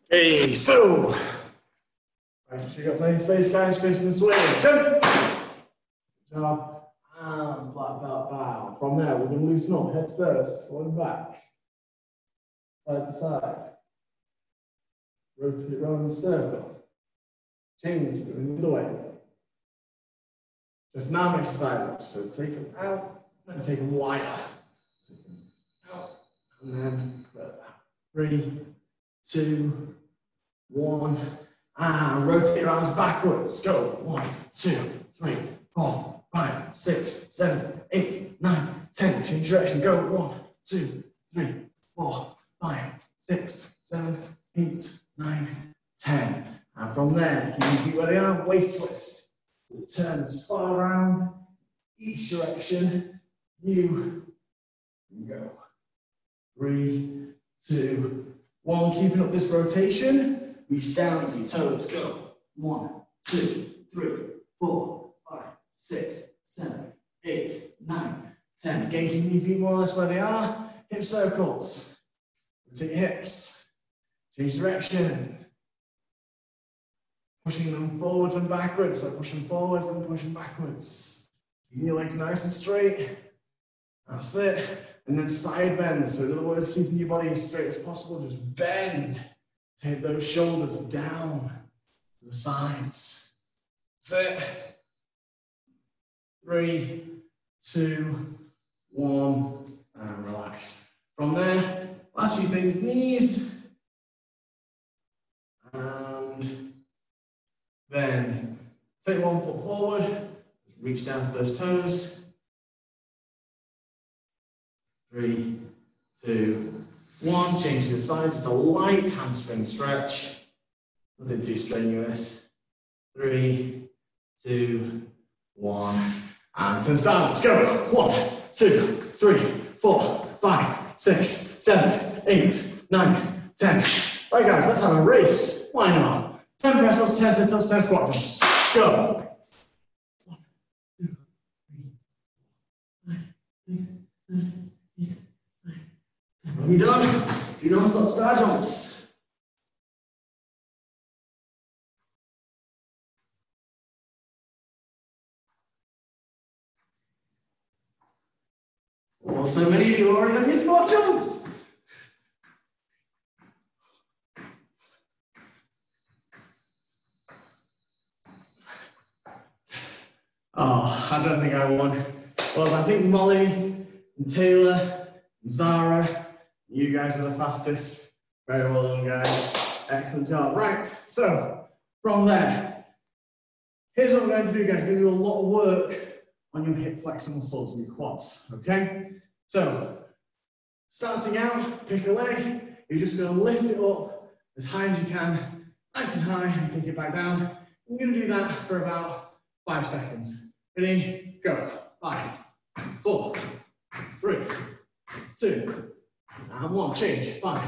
Okay, so right, so you got plenty of space, guys, facing the swing. Jump. Good job. And black belt bow. From there, we're going to loosen up, head first, forward and back, side to side. Rotate around the circle. Change, moving the other way. Just now exercise. So take them out and take them wider. Take them out and then further. 3, 2, 1. And rotate your arms backwards. Go. 1, 2, 3, 4, 5, 6, 7, 8, 9, 10. Change direction. Go. 1, 2, 3, 4, 5, 6, 7, 8, 9, 10. And from there, keep your feet where they are. Waist twist. We'll turn as far around each direction. You go. 3, 2, 1. Keeping up this rotation. Reach down to your toes. Go. 1, 2, 3, 4, 5, 6, 7, 8, 9, 10. Again, keeping your feet more or less where they are. Hip circles. Rotate your hips. Change direction. Pushing them forwards and backwards. So pushing forwards and pushing backwards. Keeping your legs nice and straight. That's it. And then side bend. So in other words, keeping your body as straight as possible. Just bend. Take those shoulders down to the sides. That's it. 3, 2, 1, and relax. From there, last few things, knees. And then take 1 foot forward. Just reach down to those toes. 3, 2, 1. Change to the side. Just a light hamstring stretch. Nothing too strenuous. 3, 2, 1. And turn sideways. Go. 1, 2, 3, 4, 5, 6, 7, 8, 9, 10. Right, guys, let's have a race. Why not? 10 press ups, 10 sit ups, 10 squat jumps. Go. 1, 2, 3, 4, 5, 6, 7, 8, 9, 10. When you're done, do non-stop star jumps. Oh, so many of you already done your squat jumps. Oh, I don't think I won. Well, I think Molly and Taylor and Zara, you guys were the fastest. Very well done, guys. Excellent job. Right, so from there, here's what we're going to do, guys. We're going to do a lot of work on your hip flexor muscles and your quads, okay? So, starting out, pick a leg. You're just going to lift it up as high as you can, nice and high, and take it back down. You're going to do that for about 5 seconds. Ready? Go. 5, 4, 3, 2, and 1. Change. 5,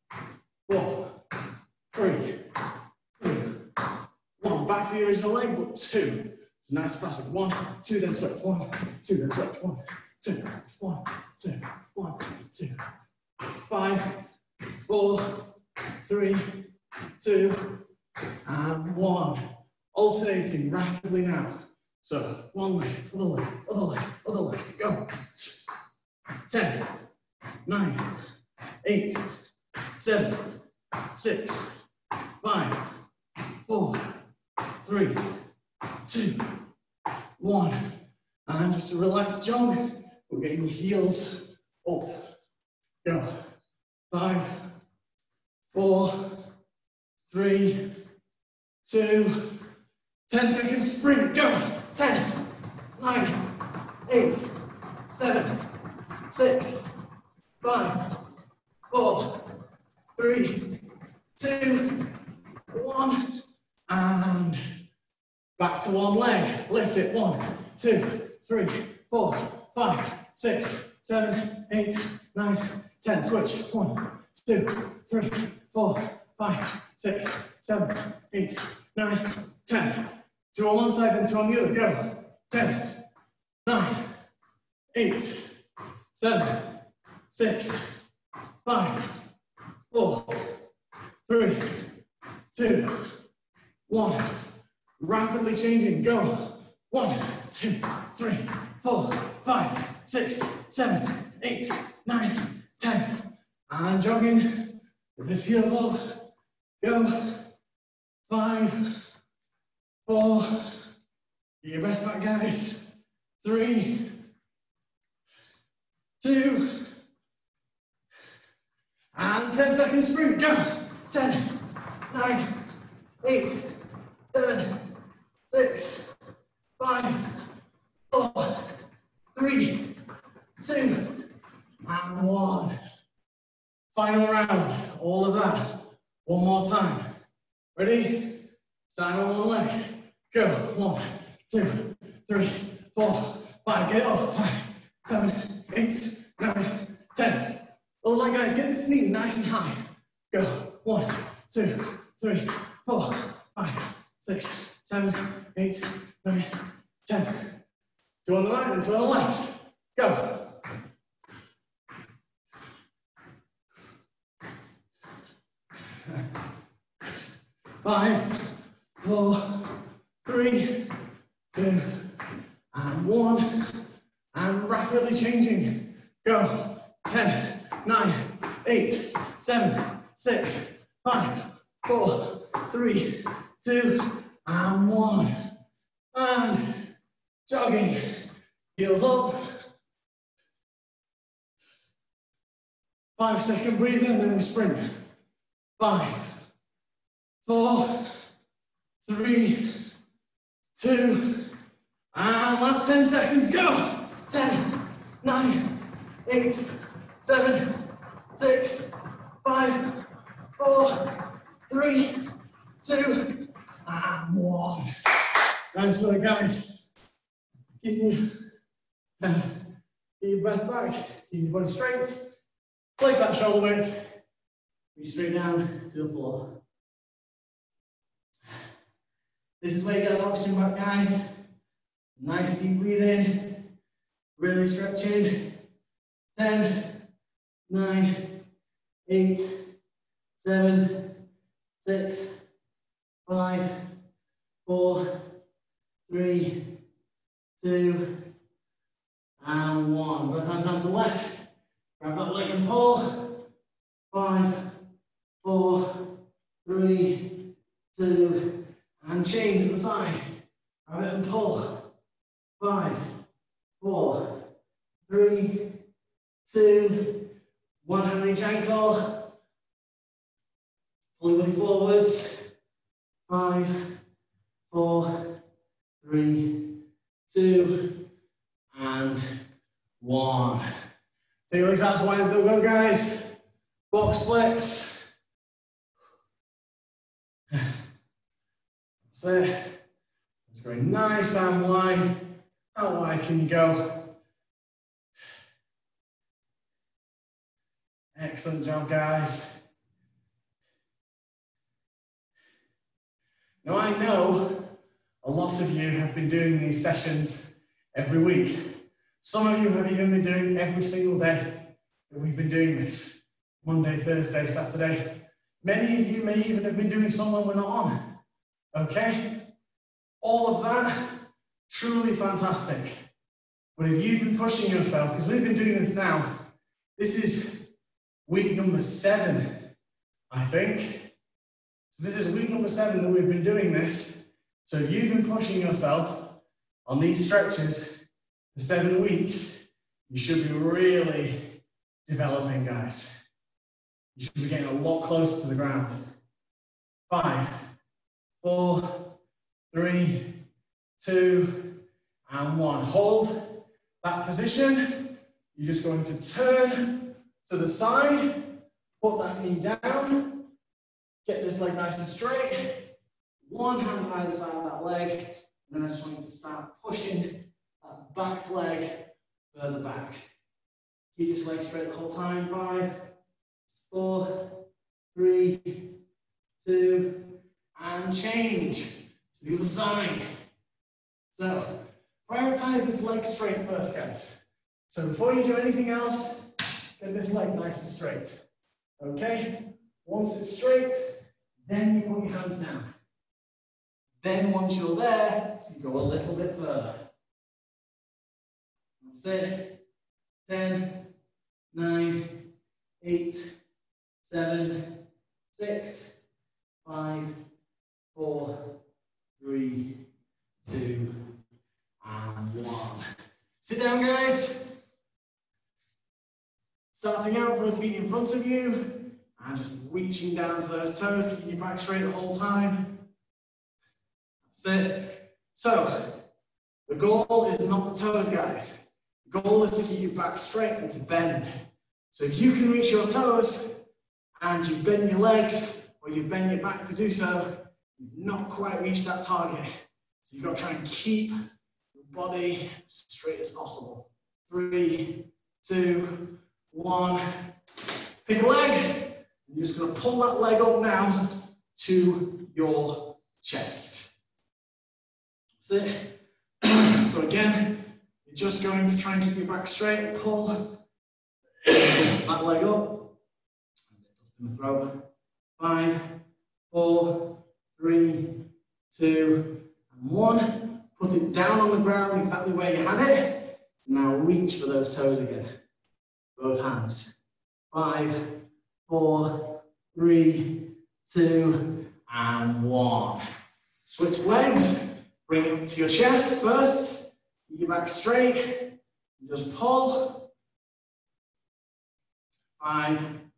4, 3, 2, 1. Back to the original leg, but 2. So nice fast. 1, 2, then switch. 1, 2, then switch. 1, 2, 1, 2, 1, 2. 5, 4, 3, 2, and 1. Alternating rapidly now. So, one leg, other leg, other leg, other leg, go. 10, 9, 8, 7, 6, 5, 4, 3, 2, 1. And just a relaxed jog. We're getting your heels up. Go. 5, 4, 3, 2, 10 seconds sprint. Go. 10, 9, 8, 7, 6, 5, 4, 3, 2, 1. And back to one leg. Lift it. 1, 2, 3, 4, 5, 6, 7, 8, 9, 10. Switch. 1, 2, 3, 4, 5, 6, 7, 8, 9, 10. 2 on one side, then 2 on the other. Go. 10, 9, 8, 7, 6, 5, 4, 3, 1. Rapidly changing, go. 1, 2, 3, 4, 5, 6, 7, 8, 9, 10. And jogging with his heels up. Go. 5, 4. Get your breath back, guys. 3, 2, and 10 seconds sprint. Go. 10, 9, 8, 7, 6, 5, 4, 3, 2, and 1. Final round. All of that. One more time. Ready? Stand on one leg. Go. 1, 2, 3, 4, 5. Get it up. 5, 7, 8, 9, 10. All right, guys, get this knee nice and high. Go. 1, 2, 3, 4, 5, 6, 7, 8, 9, 10. 2 on the right and 2 on the left. Go. 5, 4, 3, 2, and 1. And rapidly changing. Go. 10, 9, 8, 7, 6, 5, 4, 3, 2, and 1. And jogging. Heels up. 5-second breather, and then we sprint. 5, 4, 3, 2, and last 10 seconds. Go. 10, 9, 8, 7, 6, 5, 4, 3, 2, and 1. Nice work, guys. Keep your breath back, keep your body straight. Flex that shoulder width. Be straight down to the floor. This is where you get the oxygen back, guys. Nice deep breathing. Really stretching. 10, 9, 8, 7, 6, 5, 4, 3, 2, and 1. Both hands down to the left. Grab that leg and pull. 5, 4, 3, 2, and change to the side. Grab it and pull. 5, 4, 3, 2, 1 hand on each ankle. Pull your body forwards. 5, 4, 3, 2, and 1. Take your legs out as wide as they'll go, guys. Box splits. That's it. It's going nice and wide. How wide can you go? Excellent job, guys. Now I know a lot of you have been doing these sessions every week. Some of you have even been doing every single day that we've been doing this. Monday, Thursday, Saturday. Many of you may even have been doing some when we're not on. Okay? All of that, truly fantastic. But if you've been pushing yourself, because we've been doing this now, this is week number 7, I think. So this is week number 7 that we've been doing this. So if you've been pushing yourself on these stretches for 7 weeks, you should be really developing, guys. You should be getting a lot closer to the ground. 5, 4, 3, 2, and 1. Hold that position. You're just going to turn to the side, put that knee down, get this leg nice and straight. One hand on either side of that leg, and then I just want you to start pushing that back leg further back. Keep this leg straight the whole time. 5, 4, 3, 2, and change to the other side. So, prioritize this leg straight first, guys. So before you do anything else, get this leg nice and straight. Okay? Once it's straight, then you put your hands down. Then once you're there, you go a little bit further. That's it. 10, 9, 8, 7, 6, 5, 4, 3, 2, and 1. Sit down, guys. Starting out, both feet in front of you, and just reaching down to those toes, keeping your back straight the whole time. That's it. So, the goal is not the toes, guys. The goal is to keep your back straight and to bend. So if you can reach your toes, and you've bent your legs, or you've bent your back to do so, you've not quite reached that target. So you've got to try and keep your body straight as possible. 3, 2, 1. Pick a leg. You're just going to pull that leg up now to your chest. That's it. So again, you're just going to try and keep your back straight. Pull that leg up. In the throat. 5, 4, 3, 2, and 1. Put it down on the ground exactly where you had it. Now reach for those toes again. Both hands. 5, 4, 3, 2, and 1. Switch legs. Bring it to your chest first. Keep your back straight. Just pull. 5,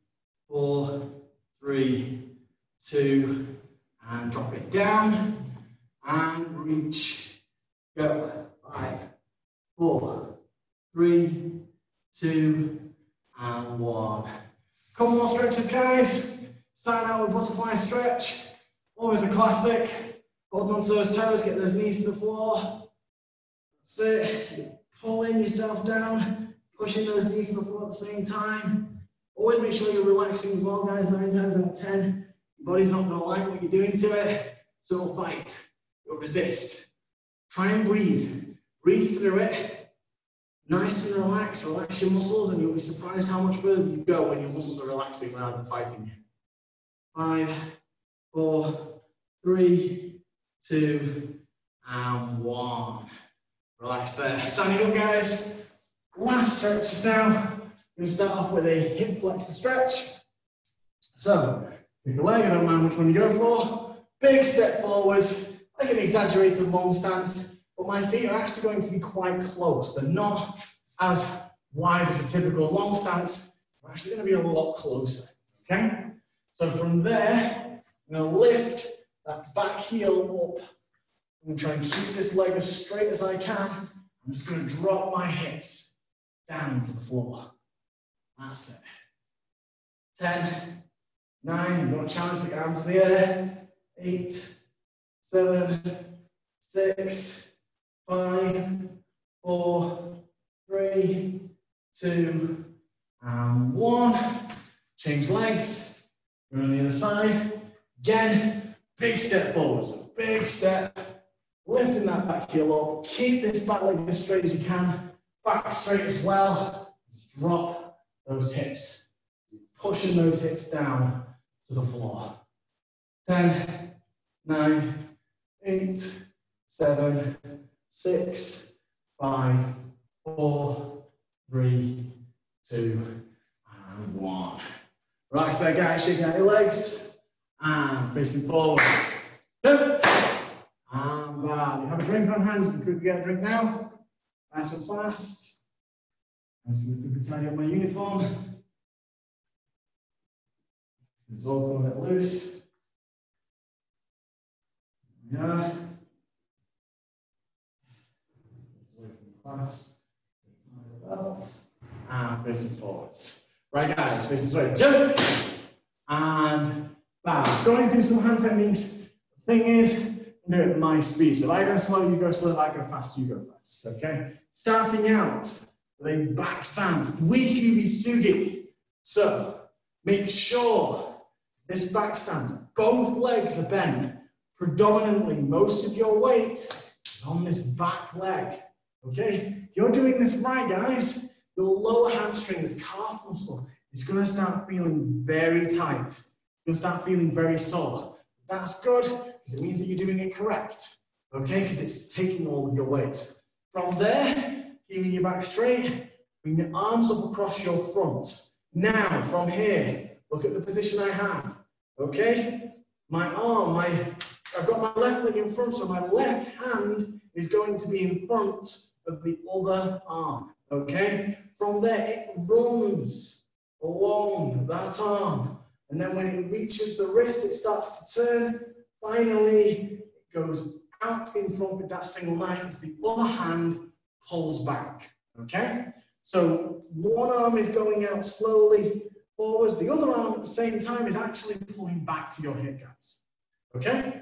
4, 3, 2, and drop it down. And reach. Go. 5, 4, 3, 2, and 1. Couple more stretches, guys. Starting out with butterfly stretch. Always a classic. Holding onto those toes, get those knees to the floor. That's it. So you're pulling yourself down, pushing those knees to the floor at the same time. Always make sure you're relaxing as well, guys. 9 times out of 10. Your body's not going to like what you're doing to it, so it'll fight. It'll resist. Try and breathe. Breathe through it. Nice and relaxed. Relax your muscles, and you'll be surprised how much further you go when your muscles are relaxing rather than fighting. 5, 4, 3, 2, and 1. Relax there. Standing up, guys. Last stretches now. We're going to start off with a hip flexor stretch. So, pick a leg, I don't mind which one you go for. Big step forwards, like an exaggerated long stance, but my feet are actually going to be quite close. They're not as wide as a typical long stance. They're actually going to be a lot closer, okay? So from there, I'm going to lift that back heel up. I'm going to try and keep this leg as straight as I can. I'm just going to drop my hips down to the floor. That's it. 10, 9, you want to challenge, put your arms to the air. 8, 7, 6, 5, 4, 3, 2, and 1. Change legs. Go on the other side. Again, big step forward. So big step. Lifting that back heel up. Keep this back leg as straight as you can. Back straight as well. Just drop those hips. Pushing those hips down to the floor. 10, 9, 8, 7, 6, 5, 4, 3, 2, and 1. Right there, guys. Shaking out your legs. And facing forwards. Good. And bad. You have a drink on hand. You can quickly get a drink now. Nice and fast. I'm just going to quickly tidy up my uniform. It's all going a bit loose. Yeah. Fast. And facing forwards. Right, guys, facing straight. Jump. And back. Going through some hand techniques. The thing is, do it at my speed. So if I go slow, you go slow. If I go fast, you go fast. Okay? Starting out with a back stance. Dwi Sugi. So make sure this back stance, both legs are bent. Predominantly, most of your weight is on this back leg. Okay? If you're doing this right, guys, your lower hamstring, this calf muscle, is going to start feeling very tight. You'll start feeling very sore. That's good, because it means that you're doing it correct. Okay, because it's taking all of your weight. From there, keeping your back straight, bring your arms up across your front. Now, from here, look at the position I have. Okay, my arm, I've got my left leg in front, so my left hand is going to be in front of the other arm. Okay, from there, it runs along that arm. And then when it reaches the wrist, it starts to turn. Finally, it goes out in front with that single knife as the other hand pulls back. Okay? So one arm is going out slowly forwards. The other arm at the same time is actually pulling back to your hip gaps. Okay?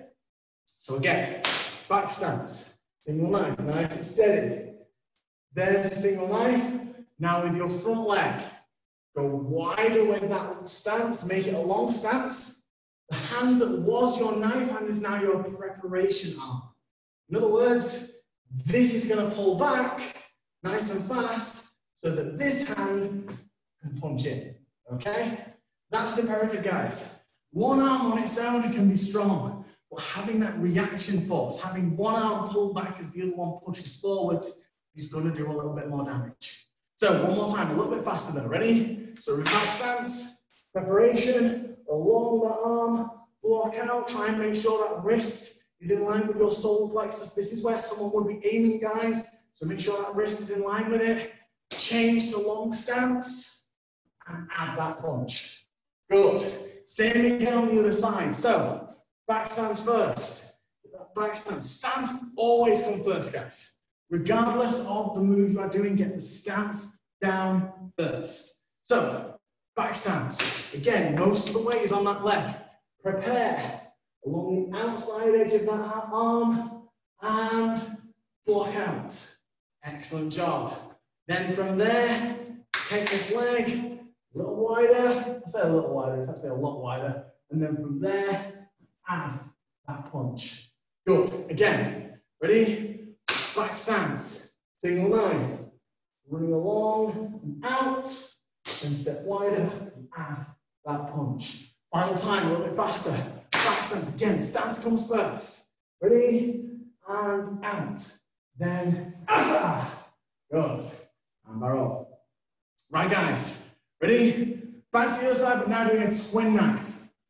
So again, back stance. Single knife, nice and steady. There's the single knife. Now with your front leg, go wider with that stance, make it a long stance. The hand that was your knife hand is now your preparation arm. In other words, this is going to pull back nice and fast so that this hand can punch in. Okay? That's imperative, guys. One arm on its own can be strong, but having that reaction force, having one arm pull back as the other one pushes forwards, is going to do a little bit more damage. So one more time, a little bit faster though. Ready? So back stance, preparation, along the arm, block out, try and make sure that wrist is in line with your solar plexus. This is where someone would be aiming, guys. So make sure that wrist is in line with it. Change to long stance and add that punch. Good. Same again on the other side. So back stance first. Back stance. Stance always come first, guys. Regardless of the move you are doing, get the stance down first. So, back stance. Again, most of the weight is on that leg. Prepare along the outside edge of that arm and block out. Excellent job. Then from there, take this leg a little wider. I say a little wider, it's actually a lot wider. And then from there, add that punch. Good. Again, ready? Back stance, single knife, running along and out, and step wider and add that punch. Final time, a little bit faster. Back stance again, stance comes first. Ready? And out. Then, asa. Good. And barrel. Right, guys. Ready? Back to the other side, but now doing a twin knife.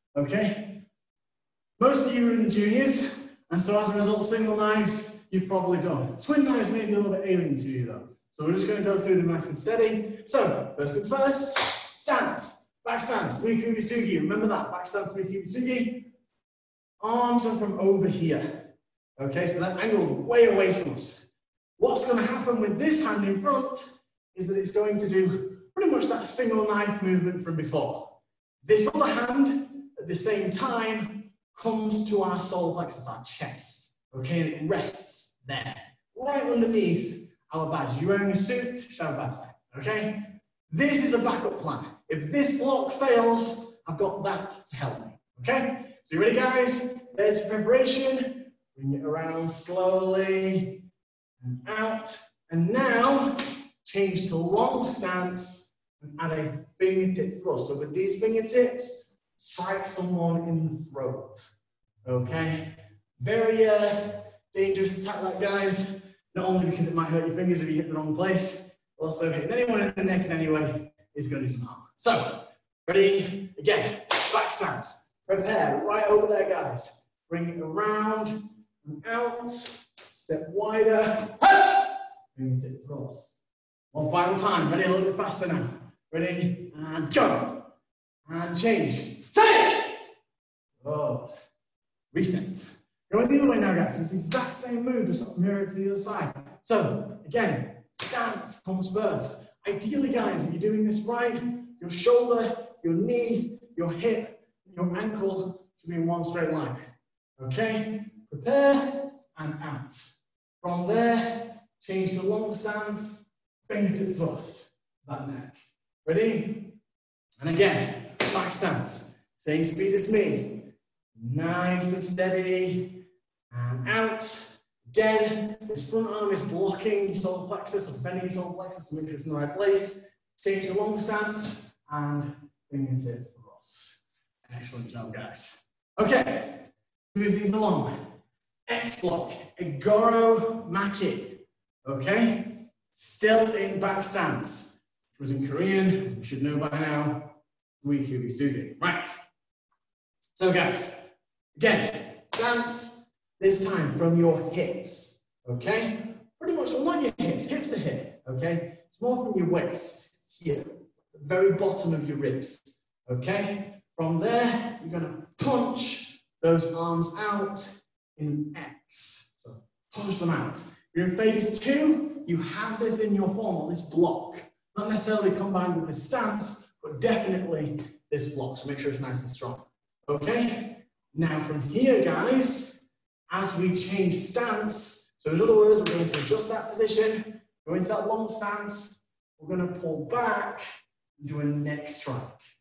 Okay? Most of you are in the juniors, and so as a result, single knives, you've probably done. Twin knives may be a little bit alien to you though. So we're just going to go through them nice and steady. So, first things first, stance, back stance, Riku Mitsugi. Remember that, back stance, Riku Mitsugi. Arms are from over here. Okay, so that angle is way away from us. What's going to happen with this hand in front is that it's going to do pretty much that single knife movement from before. This other hand, at the same time, comes to our solar plexus, our chest. Okay, and it rests there, right underneath our badge. You're wearing a suit, should have a badge there, okay? This is a backup plan. If this block fails, I've got that to help me, okay? So you ready, guys? There's the preparation. Bring it around slowly and out. And now, change to long stance and add a fingertip thrust. So with these fingertips, strike someone in the throat, okay? Very dangerous attack that, guys. Not only because it might hurt your fingers if you hit the wrong place, but also hitting anyone in the neck in any way is going to do some harm. So, ready? Again, back stance. Prepare, right over there, guys. Bring it around and out. Step wider. Bring it to thrust. One final time. Ready? A little bit faster now. Ready? And go. And change. Take! Good. Reset. Going the other way now, guys. It's the exact same move, just mirror it to the other side. So, again, stance comes first. Ideally, guys, if you're doing this right, your shoulder, your knee, your hip, your ankle should be in one straight line. Okay? Prepare and out. From there, change to long stance, fingertip thrust, that neck. Ready? And again, back stance. Same speed as me. Nice and steady. And out. Again, this front arm is blocking your solar plexus, or defending your solar plexus to make sure it's in the right place. Change to long stance and fingertip thrust. Excellent job, guys. Okay, Move these along. X block, Egoro Maki. Okay? Still in back stance. It was in Korean, you should know by now. Uikubi Sugi. Right. So guys, again, stance, this time from your hips. Okay? Pretty much not your hips, hips are here. Okay? It's more from your waist, here, the very bottom of your ribs. Okay? From there, you're going to punch those arms out in X. So punch them out. You're in phase 2, you have this in your form, or this block. Not necessarily combined with this stance, but definitely this block. So make sure it's nice and strong. Okay? Now from here, guys, as we change stance, so in other words, we're going to adjust that position, go into that long stance, we're going to pull back and do a neck strike.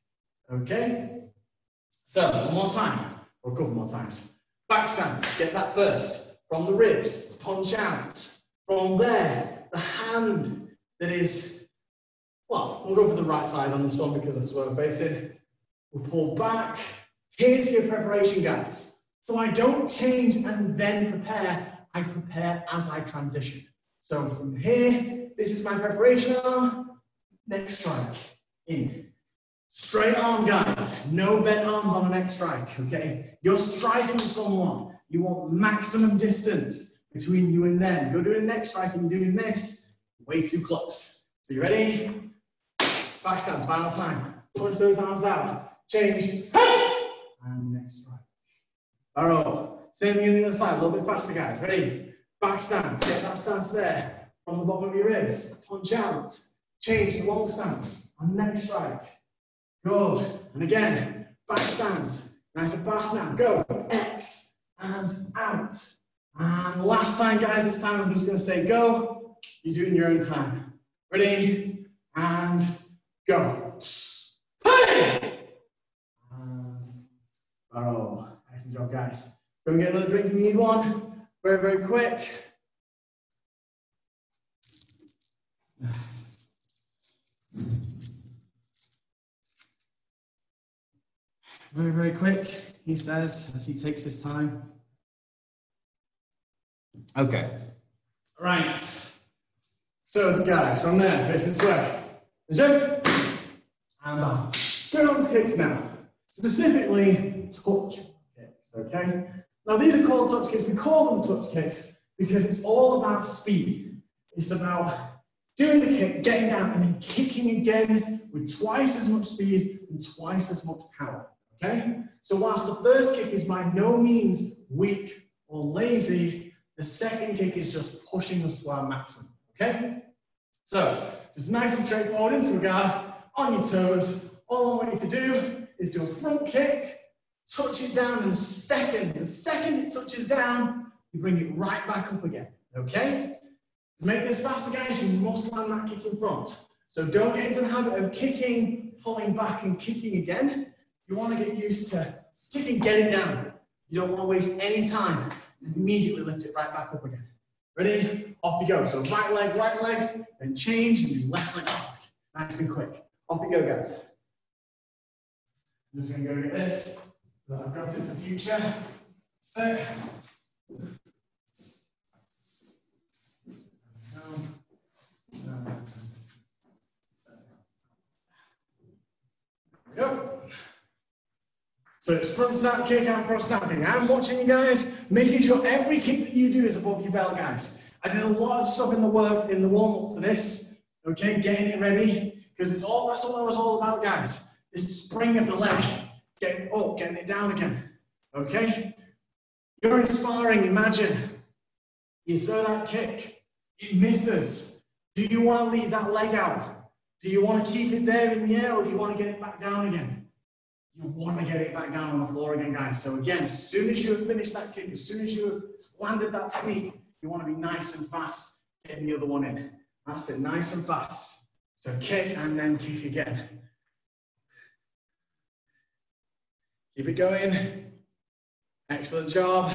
Okay? So, one more time, or a couple more times. Back stance, get that first. From the ribs, punch out. From there, the hand that is, well, we'll go for the right side on this one because that's where we're facing. We'll pull back. Here's your preparation, guys. So I don't change and then prepare. I prepare as I transition. So from here, this is my preparation arm. Neck strike. In. Straight arm, guys. No bent arms on a neck strike, okay? You're striking someone. You want maximum distance between you and them. You're doing neck strike and you're doing this. Way too close. So you ready? Back stance, final time. Punch those arms out. Change. And neck strike. Barrow. Same thing on the other side. A little bit faster, guys. Ready? Back stance. Get that stance there. From the bottom of your ribs. Punch out. Change to long stance. And neck strike. Good. And again, back stance. Nice and fast now. Go. X and out. And last time, guys, this time I'm just going to say go. You do it in your own time. Ready? And go. Hey! And barrel. Excellent job, guys. Go and get another drink if you need one. Very, very quick. Very, very quick, he says, as he takes his time. Okay. Right. So, guys, from there, facing this way. Jump. And back. Going on to kicks now. Specifically, touch kicks, okay? Now, these are called touch kicks. We call them touch kicks because it's all about speed. It's about doing the kick, getting down, and then kicking again with twice as much speed and twice as much power. Okay? So whilst the first kick is by no means weak or lazy, the second kick is just pushing us to our maximum. Okay? So, just nice and straightforward into guard, on your toes. All I want you to do is do a front kick, touch it down, and the second it touches down, you bring it right back up again. Okay? To make this faster, guys, you must land that kick in front. So don't get into the habit of kicking, pulling back, and kicking again. You want to get used to kicking, get it down. You don't want to waste any time. Immediately lift it right back up again. Ready? Off you go. So right leg, then change, and do left leg off. Nice and quick. Off you go, guys. I'm just going to go get this, so that I've got it for future. Stay. There we go. So it's front snap kick and front snapping. I'm watching you guys, making sure every kick that you do is above your belt, guys. I did a lot of stuff in the warm-up for this, okay, getting it ready, because that's what it was all about, guys. This spring of the leg, getting it up, getting it down again, okay? You're in sparring, imagine. You throw that kick, it misses. Do you want to leave that leg out? Do you want to keep it there in the air, or do you want to get it back down again? You want to get it back down on the floor again, guys. So again, as soon as you have finished that kick, as soon as you have landed that technique, you want to be nice and fast, getting the other one in. That's it, nice and fast. So kick and then kick again. Keep it going. Excellent job.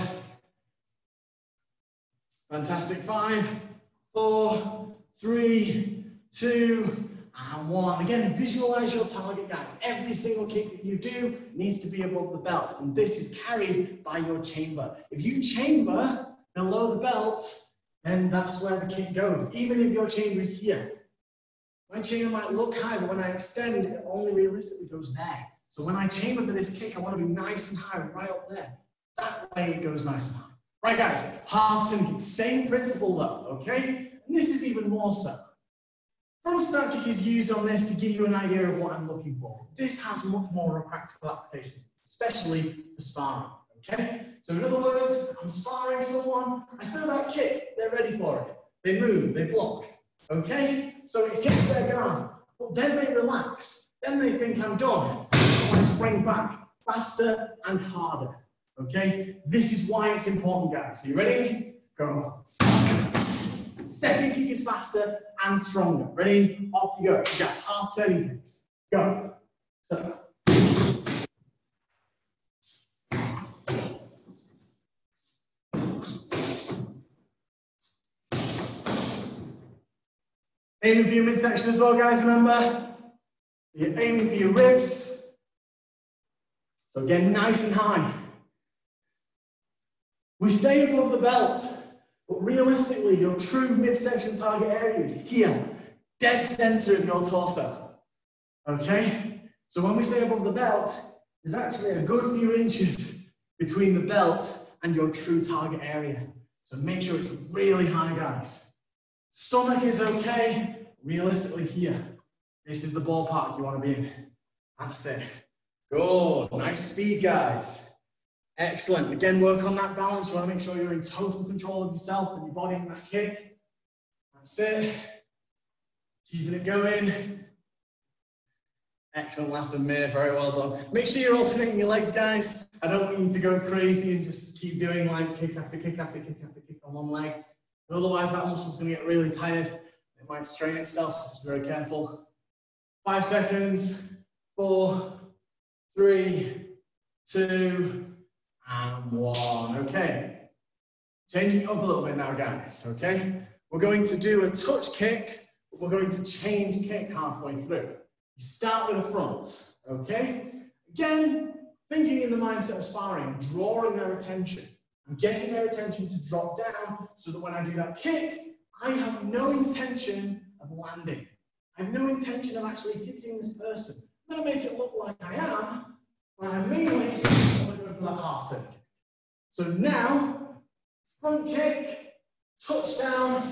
Fantastic. 5, 4, 3, 2, and 1. Again, visualize your target, guys. Every single kick that you do needs to be above the belt, and this is carried by your chamber. If you chamber below the belt, then that's where the kick goes, even if your chamber is here. My chamber might look high, but when I extend, it only realistically goes there. So when I chamber for this kick, I want to be nice and high, right up there. That way it goes nice and high. Right, guys, half turn kick, same principle though, okay? And this is even more so. Front snap kick is used on this to give you an idea of what I'm looking for. This has much more of a practical application, especially for sparring, okay? So in other words, I'm sparring someone, I throw that kick, they're ready for it. They move, they block, okay? So it hits their guard, but then they relax. Then they think I'm done. So I spring back faster and harder, okay? This is why it's important, guys. Are you ready? Go. Second kick is faster and stronger. Ready? Off you go. You got half turning kicks. Go. So. Aiming for your midsection as well, guys, remember? You're aiming for your ribs. So again, nice and high. We stay above the belt, but realistically, your true midsection target area is here, dead center of your torso. Okay? So when we stay above the belt, there's actually a good few inches between the belt and your true target area. So make sure it's really high, guys. Stomach is okay, realistically here. This is the ballpark you want to be in. That's it. Good, nice speed, guys. Excellent. Again, work on that balance. You want to make sure you're in total control of yourself and your body in that kick. That's it. Keeping it going. Excellent, last minute. Very well done. Make sure you're alternating your legs, guys. I don't want you to go crazy and just keep doing like kick after kick after kick after kick on one leg. Otherwise, that muscle's going to get really tired. It might strain itself, so just be very careful. 5 seconds. 4, 3, 2, and 1. Okay. Changing it up a little bit now, guys. Okay. We're going to do a touch kick, but we're going to change kick halfway through. You start with the front. Okay. Again, thinking in the mindset of sparring, drawing their attention. I'm getting their attention to drop down so that when I do that kick, I have no intention of landing. I have no intention of actually hitting this person. I'm going to make it look like I am, but I'm mainly going to go for that half turn kick. So now, front kick, touchdown.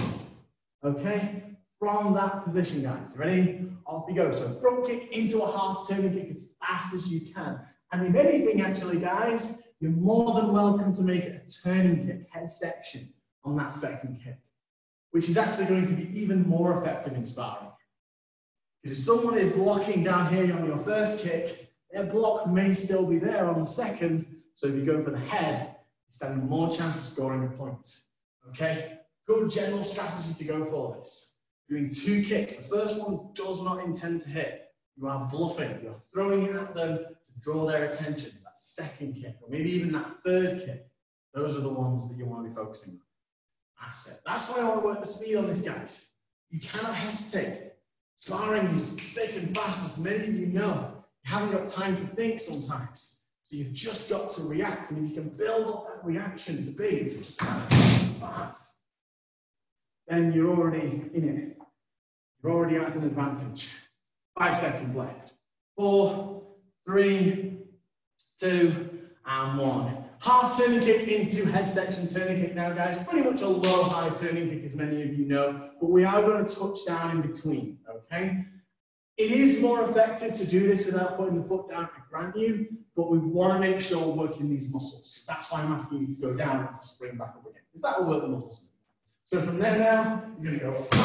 Okay, from that position, guys. Ready? Off you go. So front kick into a half turning kick as fast as you can. And if anything, actually, guys, you're more than welcome to make it a turning kick, head section on that second kick, which is actually going to be even more effective in sparring. Because if someone is blocking down here on your first kick, their block may still be there on the second, so if you go for the head, you stand a more chance of scoring a point. Okay? Good general strategy to go for this. Doing 2 kicks. The first one does not intend to hit. You are bluffing. You're throwing it at them to draw their attention. That second kick, or maybe even that third kick, those are the ones that you want to be focusing on. That's it. That's why I want to work the speed on this, guys. You cannot hesitate. Sparring is thick and fast, as many of you know. You haven't got time to think sometimes. So you've just got to react. And if you can build up that reaction to be just fast, then you're already in it. You're already at an advantage. 5 seconds left. 4, 3, 2, and 1. Half turning kick into head section turning kick now, guys. Pretty much a low high turning kick, as many of you know, but we are going to touch down in between, okay? It is more effective to do this without putting the foot down, I grant you, but we want to make sure we're working these muscles. That's why I'm asking you to go down and to spring back up again, because that will work the muscles. So from there now, you're going to go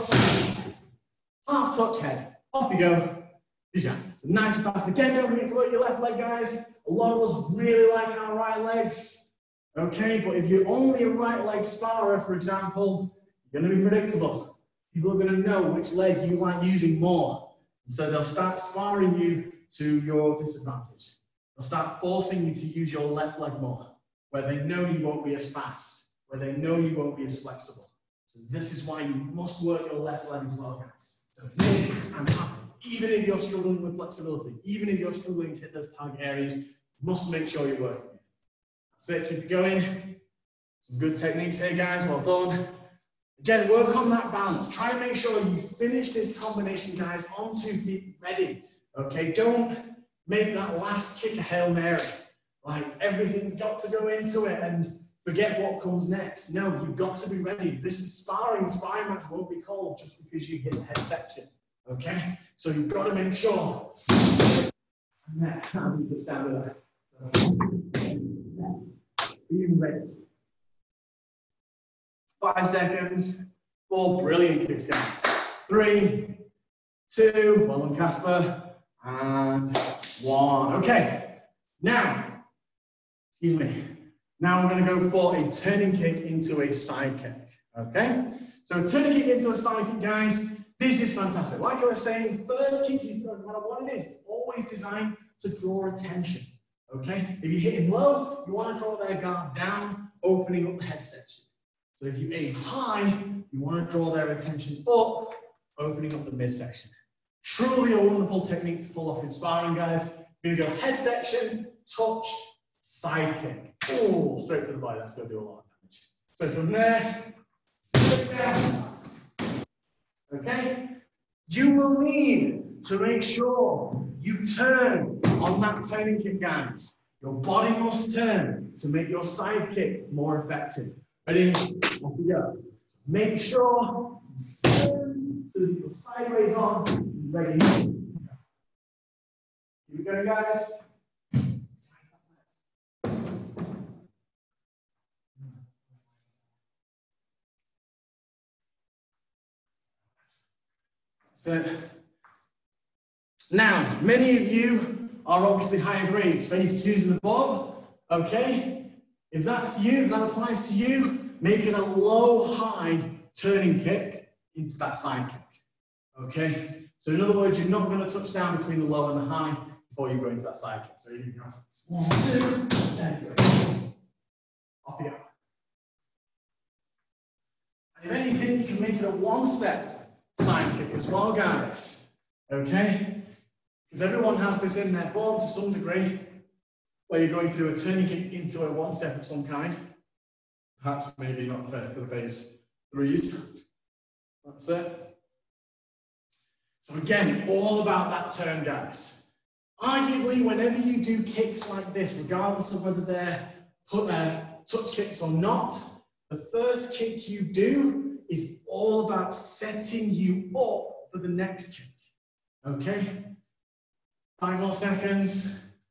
half touch head. Off you go. So nice and fast. Again, don't forget to work your left leg, guys. A lot of us really like our right legs. Okay, but if you're only a right leg sparrer, for example, you're going to be predictable. People are going to know which leg you like using more. And so they'll start sparring you to your disadvantage. They'll start forcing you to use your left leg more, where they know you won't be as fast, where they know you won't be as flexible. So this is why you must work your left leg as well, guys. So here and up. Even if you're struggling with flexibility, even if you're struggling to hit those target areas, you must make sure you're working. That's it, keep it going. Some good techniques here, guys, well done. Again, work on that balance. Try and make sure you finish this combination, guys, on 2 feet ready. Okay, don't make that last kick a Hail Mary. Like everything's got to go into it and forget what comes next. No, you've got to be ready. This is sparring. Sparring match won't be called just because you hit the head section. Okay, so you've got to make sure. And that hand is down to that. Being ready. 5 seconds. 4 brilliant kicks, guys. 3, 2, well done, Casper, and 1. Okay, now, excuse me. Now I'm going to go for a turning kick into a side kick. Okay, so turning kick into a side kick, guys. This is fantastic. Like I was saying, first kick you throw, no matter what it is, always designed to draw attention. Okay, if you're hitting low, you want to draw their guard down, opening up the head section. So if you aim high, you want to draw their attention up, opening up the midsection. Truly a wonderful technique to pull off in sparring, guys. You're going to go head section, touch, side kick. Oh, straight to the body. That's going to do a lot of damage. So from there, down. Okay? You will need to make sure you turn on that turning kick, guys. Your body must turn to make your side kick more effective. Ready? Off we go. Make sure you turn so that you're sideways on. Ready? Keep it going, guys. So, now, many of you are obviously higher grades, phase 2s and above. Okay? If that's you, if that applies to you, make it a low-high turning kick into that side kick. Okay? So in other words, you're not going to touch down between the low and the high before you go into that side kick. So you go 1, 2, there you go. Off you go. And if anything, you can make it a 1-step side kick as well, guys. Okay? Because everyone has this in their form to some degree, where you're going to do a turning kick into a 1-step of some kind. Perhaps maybe not for the phase 3s. That's it. So again, all about that turn, guys. Arguably, whenever you do kicks like this, regardless of whether they're touch kicks or not, the first kick you do is all about setting you up for the next kick. Okay? 5 more seconds.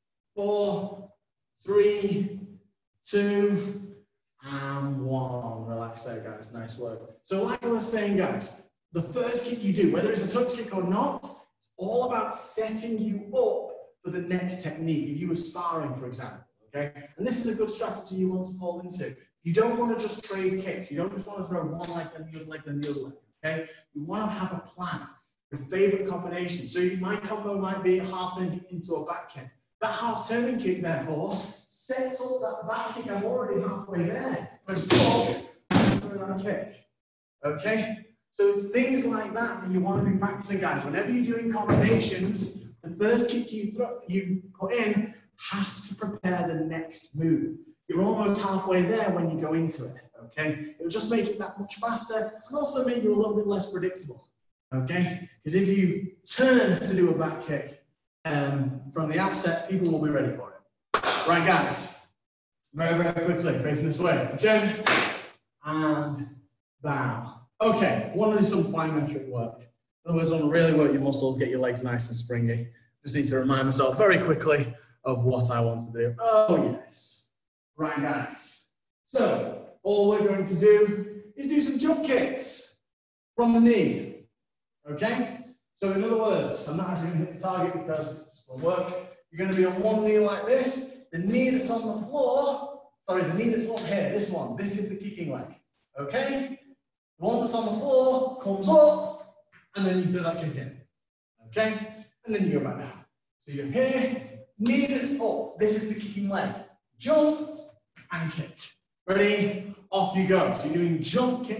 4, 3, 2, and 1. Relax there, guys. Nice work. So like I was saying, guys, the first kick you do, whether it's a touch kick or not, it's all about setting you up for the next technique. If you were sparring, for example, okay? And this is a good strategy you want to fall into. You don't want to just trade kicks. You don't just want to throw one leg, then the other leg, then the other leg, okay? You want to have a plan, your favorite combination. So my combo might be a half turning kick into a back kick. That half turning kick, therefore, sets up that back kick. I'm already halfway there. But through that kick. Okay? So it's things like that that you want to be practicing, guys. Whenever you're doing combinations, the first kick you put in has to prepare the next move. You're almost halfway there when you go into it. Okay? It'll just make it that much faster and also make you a little bit less predictable. Okay? Because if you turn to do a back kick, from the outset, people will be ready for it. Right, guys. Very, very quickly, facing this way. Turn and bow. Okay, want to do some plyometric work. In other words, want to really work your muscles, get your legs nice and springy. Just need to remind myself very quickly of what I want to do. Oh, yes. Right, guys. So, all we're going to do is do some jump kicks from the knee. Okay? So in other words, I'm not actually going to hit the target because it won't work. You're going to be on one knee like this. The knee that's on the floor, sorry, the knee that's up here, this one, this is the kicking leg. Okay? The one that's on the floor comes up, and then you throw that kick in. Okay? And then you go back down. So you're here, knee that's up, this is the kicking leg. Jump and kick. Ready? Off you go. So you're doing jump kicks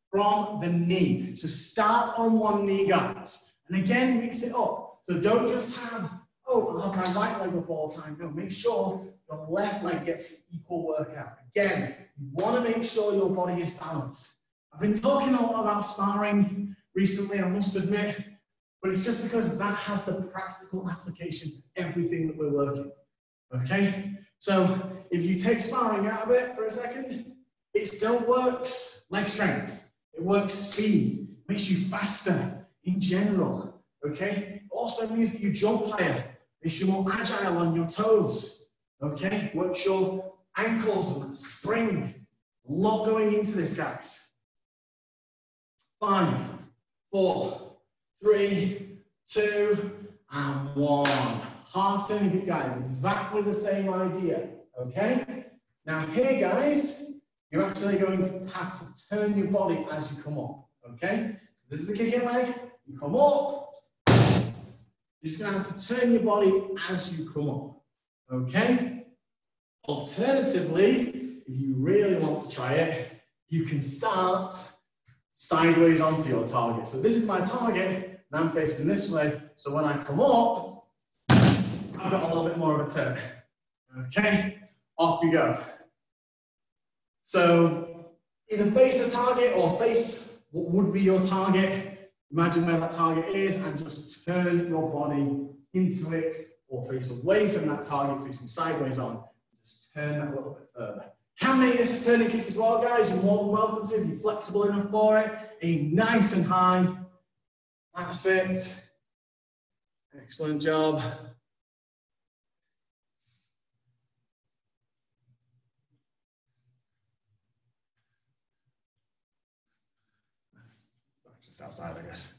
from the knee. So start on one knee, guys. And again, mix it up. So don't just have, oh, I'll have my right leg up all the time. No, make sure your left leg gets equal workout. Again, you want to make sure your body is balanced. I've been talking a lot about sparring recently, I must admit, but it's just because that has the practical application for everything that we're working. Okay? So if you take sparring out of it for a second, it still works leg strength. It works speed, makes you faster in general. Okay? It also means that you jump higher, makes you more agile on your toes. Okay? Works your ankles and that spring. A lot going into this, guys. 5, 4, 3, 2, and 1. Half turning kick, guys. Exactly the same idea. Okay? Now here, guys, you're actually going to have to turn your body as you come up. Okay? So this is the kicking leg. You come up. You're just going to have to turn your body as you come up. Okay? Alternatively, if you really want to try it, you can start sideways onto your target. So this is my target, and I'm facing this way. So when I come up, I've got a little bit more of a turn. Okay, off you go. So either face the target or face what would be your target. Imagine where that target is and just turn your body into it, or face away from that target, facing sideways on. Just turn that a little bit further. Can make this a turning kick as well, guys. You're more than welcome to if you're flexible enough for it. Aim nice and high. That's it. Excellent job. Just outside, I guess.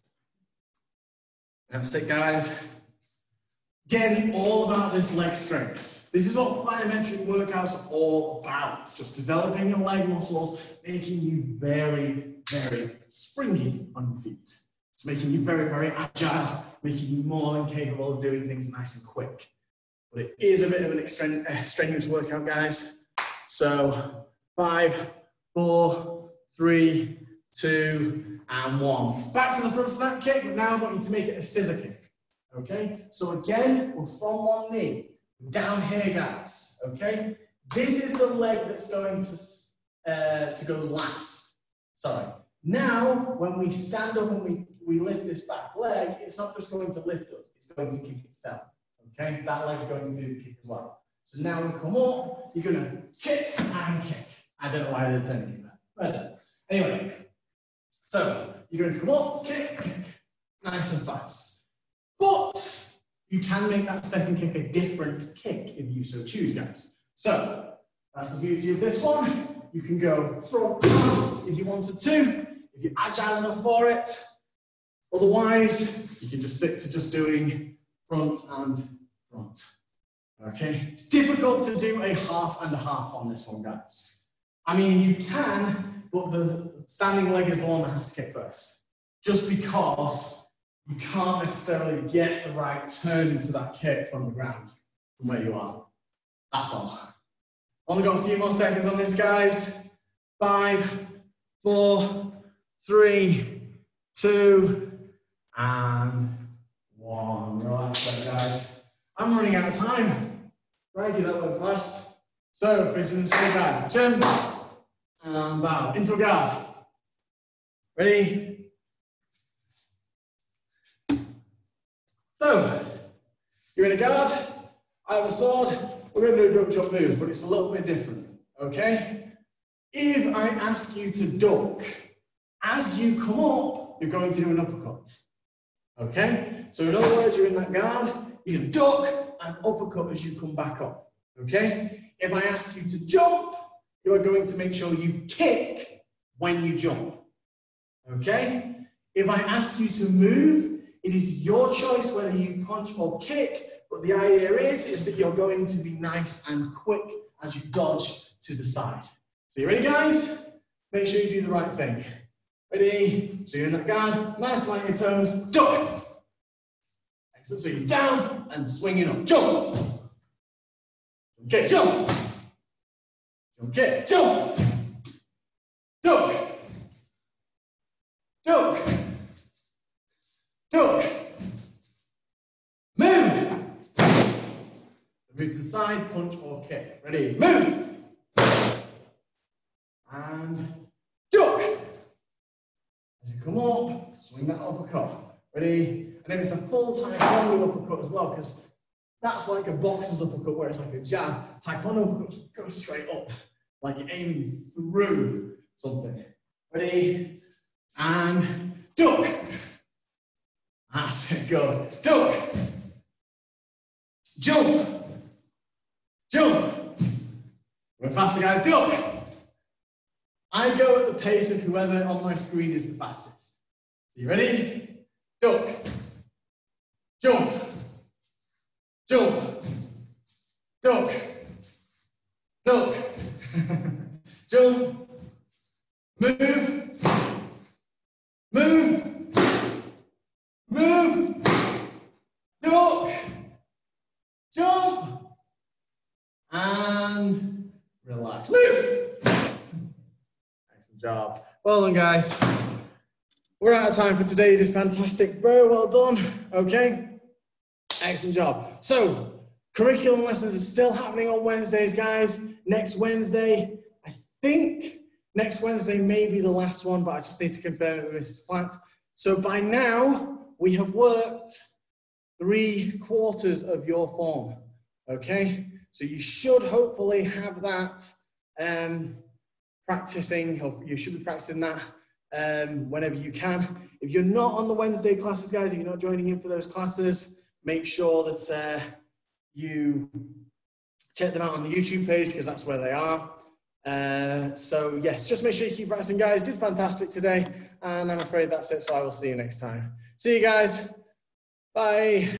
That's it, guys. Again, all about this leg strength. This is what plyometric workouts are all about. Just developing your leg muscles, making you very, very springy on your feet. It's making you very, very agile, making you more than capable of doing things nice and quick. But it is a bit of an strenuous workout, guys. So 5, 4, 3, 2, and 1. Back to the front snap kick, but now I want you to make it a scissor kick. Okay? So again, we're from one knee. Down here, guys, okay? This is the leg that's going to go last. Sorry. Now, when we stand up and we lift this back leg, it's not just going to lift up, it's going to kick itself, okay? That leg's going to do the kick as well. So now we come up, you're going to kick and kick. I don't know why they're turning that. But anyway, so you're going to come up, kick, kick, nice and fast. But you can make that second kick a different kick if you so choose, guys. So that's the beauty of this one. You can go front if you wanted to, if you're agile enough for it. Otherwise, you can just stick to just doing front and front. Okay? It's difficult to do a half and a half on this one, guys. I mean, you can, but the standing leg is the one that has to kick first. Just because you can't necessarily get the right turn into that kick from the ground, from where you are. That's all. Only got a few more seconds on this, guys. 5, 4, 3, 2, and 1. Relax there, guys. I'm running out of time. Righty, that went fast. So, facing the same, guys. Turn, and bow. Into a guard. Ready? So, you're in a guard, I have a sword, we're going to do a duck jump move, but it's a little bit different, okay? If I ask you to duck, as you come up, you're going to do an uppercut, okay? So in other words, you're in that guard, you can duck and uppercut as you come back up, okay? If I ask you to jump, you are going to make sure you kick when you jump, okay? If I ask you to move, it is your choice whether you punch or kick, but the idea is that you're going to be nice and quick as you dodge to the side. So you ready, guys? Make sure you do the right thing. Ready? So you're in that guard, nice and light on your toes, duck. Excellent, so you're down and swinging up, jump. Okay, jump. Okay, jump. Duck. to the side, punch or kick. Ready, move! And duck! As you come up, swing that uppercut. Ready? And then it's a full taekwondo uppercut as well, because that's like a boxer's uppercut where it's like a jab. Taekwondo uppercuts go straight up, like you're aiming through something. Ready? And duck! That's it, good. Duck! Jump! Jump! We're faster, guys. Duck! I go at the pace of whoever on my screen is the fastest. So you ready? Duck! Jump! Jump! Duck! Duck! Jump! Move! Move! Move! Duck! Jump! And relax. Move! Excellent job. Well done, guys. We're out of time for today. You did fantastic. Very well done. Okay? Excellent job. So, curriculum lessons are still happening on Wednesdays, guys. Next Wednesday, I think next Wednesday may be the last one, but I just need to confirm it with Mrs. Platt. So by now, we have worked 3/4 of your form, okay? So you should hopefully have that practicing, or you should be practicing that whenever you can. If you're not on the Wednesday classes, guys, if you're not joining in for those classes, make sure that you check them out on the YouTube page, because that's where they are. So yes, just make sure you keep practicing, guys. Did fantastic today, and I'm afraid that's it, so I will see you next time. See you guys. Bye.